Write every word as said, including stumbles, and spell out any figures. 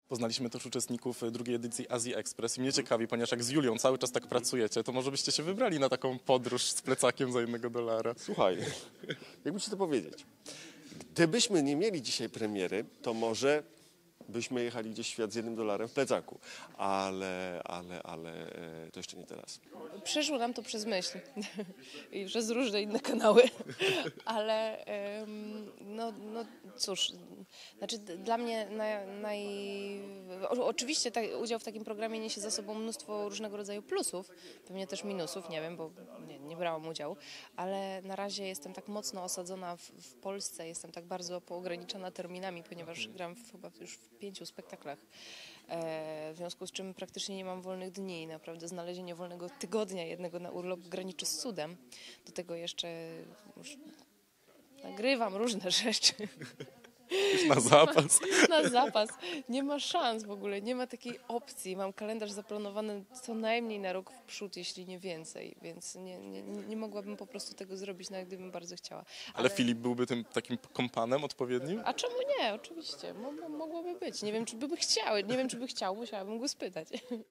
Poznaliśmy też uczestników drugiej edycji Azji Express i mnie ciekawi, ponieważ jak z Julią cały czas tak pracujecie, to może byście się wybrali na taką podróż z plecakiem za jednego dolara. Słuchaj, jakby ci to powiedzieć. Gdybyśmy nie mieli dzisiaj premiery, to może byśmy jechali gdzieś w świat z jednym dolarem w plecaku. Ale, ale, ale e, to jeszcze nie teraz. Przeszło nam to przez myśl i przez różne inne kanały, ale ym, no, no cóż, znaczy dla mnie naj, naj... O, oczywiście ta, udział w takim programie niesie za sobą mnóstwo różnego rodzaju plusów, pewnie też minusów, nie wiem, bo nie, nie brałam udziału, ale na razie jestem tak mocno osadzona w, w Polsce, jestem tak bardzo poograniczona terminami, ponieważ gram w, chyba już w pięciu spektaklach, e, w związku z czym praktycznie nie mam wolnych dni. Naprawdę znalezienie wolnego tygodnia jednego na urlop graniczy z cudem. Do tego jeszcze już nagrywam różne rzeczy. Na zapas. Na zapas. Nie ma szans w ogóle, nie ma takiej opcji. Mam kalendarz zaplanowany co najmniej na rok w przód, jeśli nie więcej, więc nie, nie, nie mogłabym po prostu tego zrobić, nawet gdybym bardzo chciała. Ale, Ale Filip byłby tym takim kompanem odpowiednim? A czemu nie? Oczywiście. Mo- mo- mogłoby być. Nie wiem, czy by chciały. Nie wiem, czy by chciał, musiałabym go spytać.